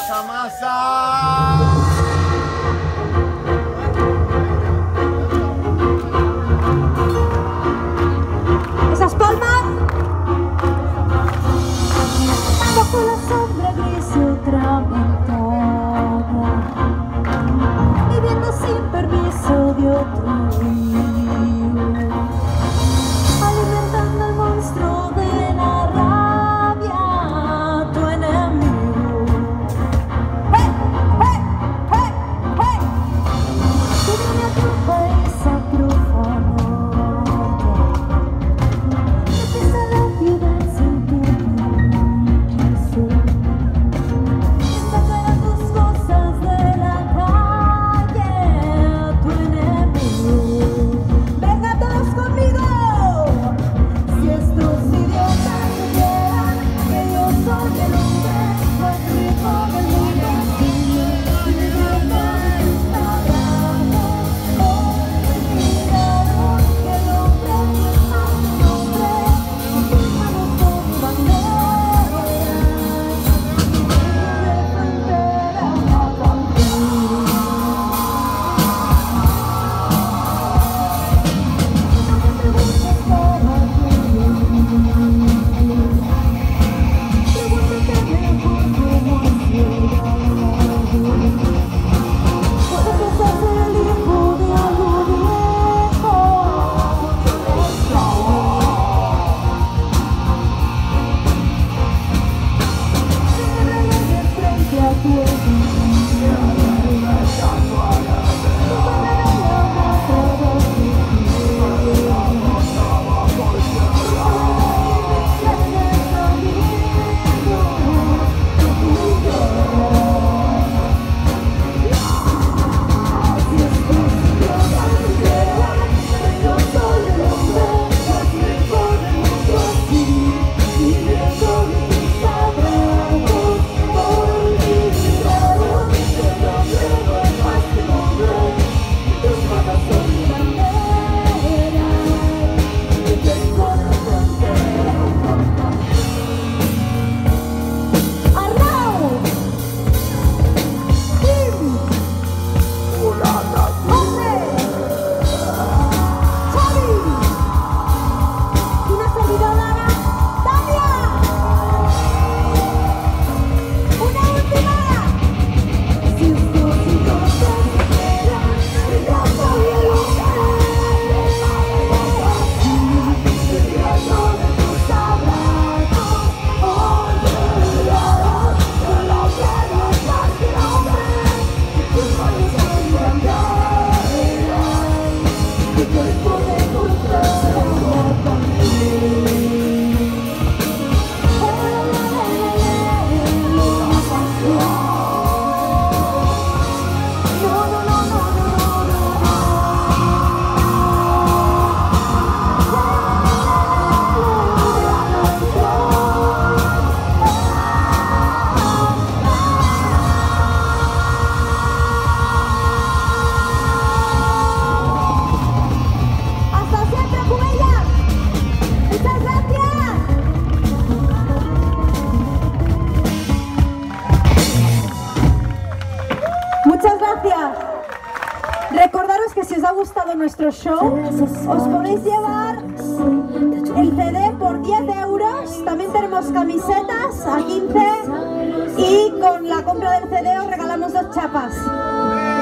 esa masa. Esas palmas. Bajo la sombra gris y otra ventana, viviendo sin permiso de otro río, alimentando el monstruo de la rabia, tu enemigo. ¡Hey! ¡Hey! ¡Hey! ¡Hey! Que viene a tu país a profanar, que pisa la ciudad sin permiso, que sacará tus cosas de la calle, tu enemigo. ¡Venga todos conmigo! Si estos idiotas supieran que yo soy el hombre más rico del mundo, si los idiotas sabrán, olvidaron que el hombre no es más un hombre, firmado con banderas de frontera a frontera. Muchas gracias. Recordaros que si os ha gustado nuestro show, os podéis llevar el CD por 10 euros. También tenemos camisetas a 15 y con la compra del CD os regalamos 2 chapas.